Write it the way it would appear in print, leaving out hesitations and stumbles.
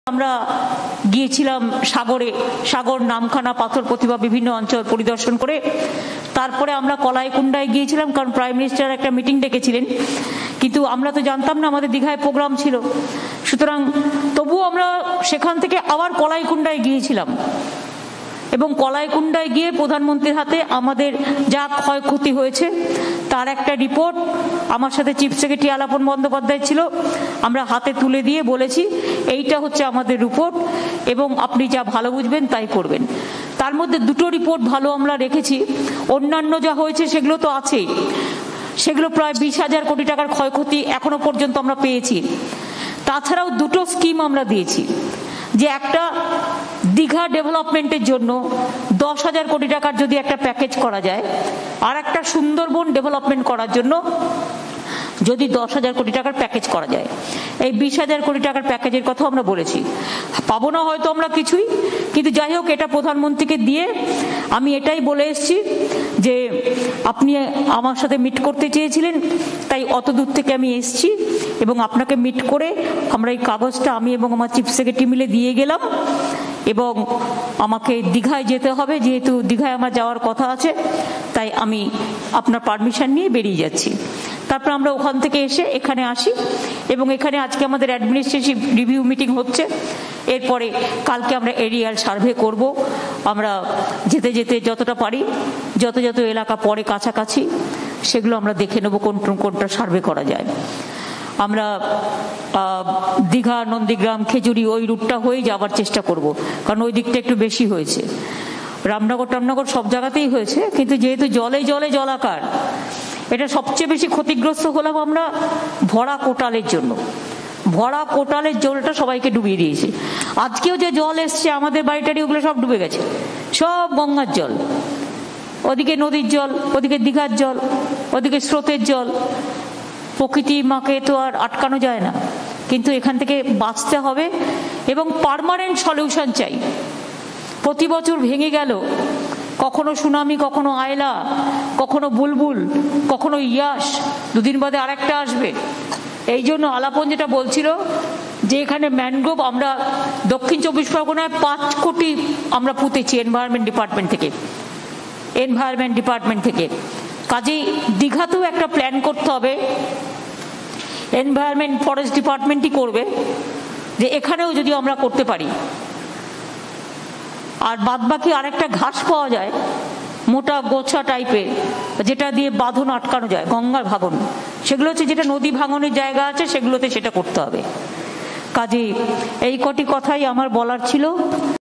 আমরা গিয়েছিলাম সাগরে, সাগর, নামখানা, পাথর প্রতিভা বিভিন্ন অঞ্চল পরিদর্শন করে তারপরে আমরা কলাইকুণ্ডায় গিয়েছিলাম, কারণ প্রাইম মিনিস্টার একটা মিটিং ডেকেছিলেন, কিন্তু আমরা তো জানতাম না আমাদের দীঘায় প্রোগ্রাম ছিল, সুতরাং তবুও আমরা সেখান থেকে আবার কলাইকুণ্ডায় গিয়েছিলাম এবং কলাইকুণ্ডায় গিয়ে প্রধানমন্ত্রীর হাতে আমাদের যা ক্ষয়ক্ষতি হয়েছে তার একটা রিপোর্ট, আমার সাথে চিফ সেক্রেটারি আলাপন বন্দ্যোপাধ্যায় ছিল, আমরা হাতে তুলে দিয়ে বলেছি এইটা হচ্ছে আমাদের রিপোর্ট এবং আপনি যা ভালো বুঝবেন তাই করবেন। তার মধ্যে দুটো রিপোর্ট ভালো আমরা রেখেছি, অন্যান্য যা হয়েছে সেগুলো তো আছেই, সেগুলো প্রায় 20,000 কোটি টাকার ক্ষয়ক্ষতি এখনো পর্যন্ত আমরা পেয়েছি। তাছাড়াও দুটো স্কিম আমরা দিয়েছি, যে একটা দীঘা ডেভেলপমেন্টের জন্য 10,000 কোটি টাকার যদি একটা প্যাকেজ করা যায়, আর একটা সুন্দরবন ডেভেলপমেন্ট করার জন্য যদি 10,000 কোটি টাকার প্যাকেজ করা যায়। এই 20,000 কোটি টাকার প্যাকেজের কথা আমরা বলেছি, পাবো না হয়তো আমরা কিছুই, কিন্তু যাই হোক এটা প্রধানমন্ত্রীকে দিয়ে আমি এটাই বলে এসেছি যে আপনি আমার সাথে মিট করতে চেয়েছিলেন, তাই অত দূর থেকে আমি এসেছি এবং আপনাকে মিট করে আমরা এই কাগজটা আমি এবং আমার চিফ সেক্রেটারি মিলে দিয়ে গেলাম এবং আমাকে দীঘায় যেতে হবে, যেহেতু দীঘায় আমার যাওয়ার কথা আছে, তাই আমি আপনার পারমিশন নিয়ে বেরিয়ে যাচ্ছি। তারপর আমরা ওখান থেকে এসে এখানে আসি এবং এখানে আজকে আমাদের অ্যাডমিনিস্ট্রেটিভ রিভিউ মিটিং হচ্ছে, এরপরে কালকে আমরা এরিয়াল সার্ভে করব। আমরা যেতে যেতে যতটা পারি, যত যত এলাকা পড়ে কাছাকাছি সেগুলো আমরা দেখে নেব কোনটা সার্ভে করা যায়। আমরা দীঘা, নন্দীগ্রাম, খেজুরি ওই রুটটা হয়ে যাওয়ার চেষ্টা করব, কারণ ওই দিকটা একটু বেশি হয়েছে। রামনগর সব জায়গাতেই হয়েছে, কিন্তু যেহেতু জলে জলে জলাকার, এটা সবচেয়ে বেশি ক্ষতিগ্রস্ত হলাম আমরা ভরা কোটালের জন্য। ভরা কোটালের জলটা সবাইকে ডুবিয়ে দিয়েছে। আজকেও যে জল এসছে আমাদের বাড়িটারি, ওগুলো সব ডুবে গেছে, সব গঙ্গার জল, ওদিকে নদীর জল, ওদিকে দীঘার জল, ওদিকে স্রোতের জল। প্রকৃতি মাকে তো আর আটকানো যায় না, কিন্তু এখান থেকে বাঁচতে হবে এবং পার্মানেন্ট সলিউশন চাই। প্রতি বছর ভেঙে গেল, কখনো সুনামি, কখনো আয়লা, কখনো বুলবুল, কখনো ইয়াস, দুদিন বাদে আরেকটা আসবে। এই জন্য আলাপন যেটা বলছিল যে এখানে ম্যানগ্রোভ আমরা দক্ষিণ 24 পরগনায় 5 কোটি আমরা পুঁতেছি এনভায়রনমেন্ট ডিপার্টমেন্ট থেকে। কাজেই দীঘাতেও একটা প্ল্যান করতে হবে, এনভায়রনমেন্ট ফরেস্ট ডিপার্টমেন্টই করবে, যে এখানেও যদি আমরা করতে পারি। আর বাদ বাকি আরেকটা ঘাস পাওয়া যায় মোটা গোছা টাইপের, যেটা দিয়ে বাঁধন আটকানো যায়, গঙ্গার ভাঙন, সেগুলো হচ্ছে যেটা নদী ভাঙনের জায়গা আছে সেগুলোতে সেটা করতে হবে। কাজে এই কটি কথাই আমার বলার ছিল।